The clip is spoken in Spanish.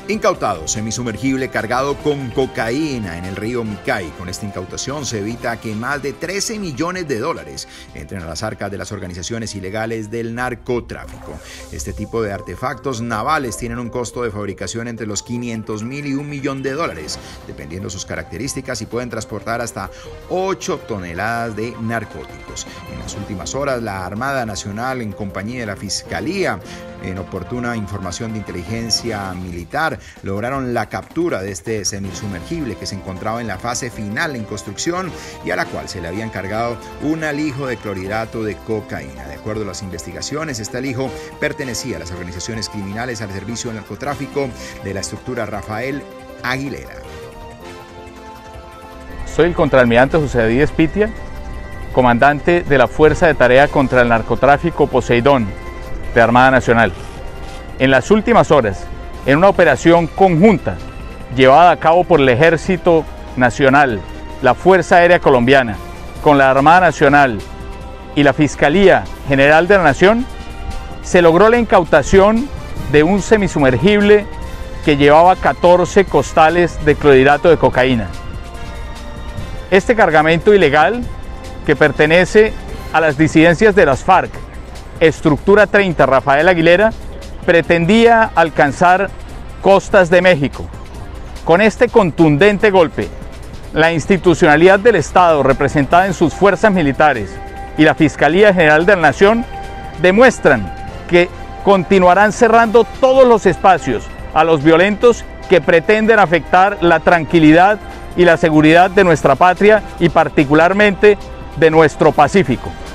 Incautado semisumergible cargado con cocaína en el río Micay. Con esta incautación se evita que más de 13 millones de dólares entren a las arcas de las organizaciones ilegales del narcotráfico. Este tipo de artefactos navales tienen un costo de fabricación entre los 500.000 y $1 millón, dependiendo sus características, y pueden transportar hasta 8 toneladas de narcóticos. En las últimas horas, la Armada Nacional, en compañía de la Fiscalía, en oportuna información de inteligencia militar, lograron la captura de este semisumergible que se encontraba en la fase final en construcción y a la cual se le había encargado un alijo de clorhidrato de cocaína. De acuerdo a las investigaciones, este alijo pertenecía a las organizaciones criminales al servicio del narcotráfico de la estructura Rafael Aguilera. Soy el contraalmirante José David Espitia, comandante de la Fuerza de Tarea contra el Narcotráfico Poseidón de Armada Nacional. En las últimas horas, en una operación conjunta llevada a cabo por el Ejército Nacional, la Fuerza Aérea Colombiana, con la Armada Nacional y la Fiscalía General de la Nación, se logró la incautación de un semisumergible que llevaba 14 costales de clorhidrato de cocaína. Este cargamento ilegal, que pertenece a las disidencias de las FARC, Estructura 30 Rafael Aguilera, pretendía alcanzar costas de México. Con este contundente golpe, la institucionalidad del Estado, representada en sus fuerzas militares, y la Fiscalía General de la Nación demuestran que continuarán cerrando todos los espacios a los violentos que pretenden afectar la tranquilidad y la seguridad de nuestra patria y particularmente de nuestro Pacífico.